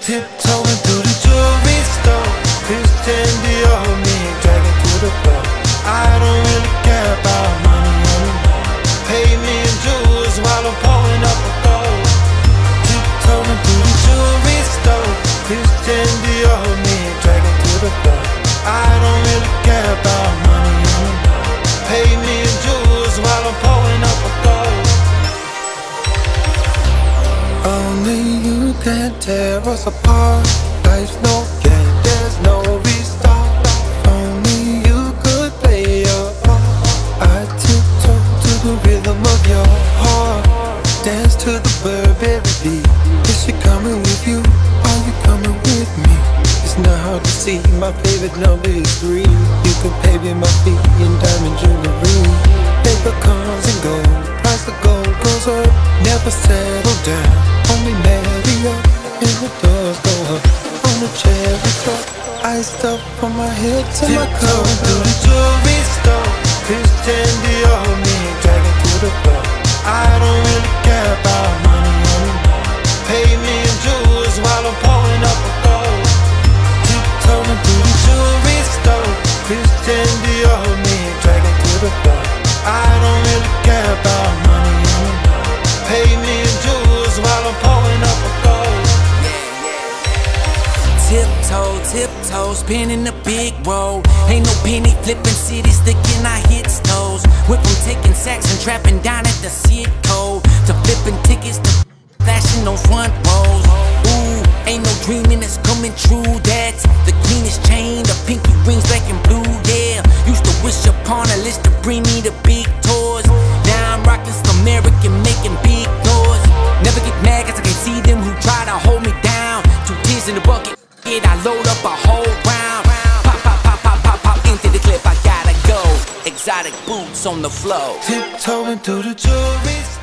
Tiptoeing through the jewelry store, Christian Dior, me and dragging to the floor. I don't really care about money anymore. Pay me in jewels while I'm pulling up a gold. Tiptoeing through the jewelry store, Christian Dior, me and dragging to the floor. I don't really care about money anymore. Pay me in jewels while I'm pulling up a gold. Only you can tear us apart. Life's no game, there's no restart. Only you could play your part. I tiptoe to the rhythm of your heart. Dance to the Burberry beat. Is she coming with you? Are you coming with me? It's not hard to see, my favorite number is 3. You can pay me my feet in diamond jewelry. Paper comes and goes, price of gold goes up. Never settle down, only marry up. And the doors go up on a cherry truck. Iced up from my head to my toe. Through the jewelry store, Christian Dior, me and dragging to the floor. I don't really care about money anymore. Pay me in jewels while I'm pulling up a gold. Tiptoeing through the jewelry store, Christian Dior, me and dragging to the floor. I don't really care about money anymore. Pay me in jewels while I'm pulling up a gold. Tiptoe, tiptoe, spinning a big roll. Ain't no penny flipping, city sticking our hits toes. Went from taking sacks and trapping down at the Citco to flipping tickets to flashing those front rows. Ooh, ain't no dreaming that's coming true. That's the cleanest chain, the pinky rings black and blue, yeah. Used to wish upon a list to bring me the big tours. Now I'm rocking some American, making big noise. Never get mad cause I can see them who try to hold me down. 2 tears in the bucket, I load up a whole round. Pop, pop, pop, pop, pop, pop into the clip, I gotta go. Exotic boots on the floor. Tiptoeing through the jewelry.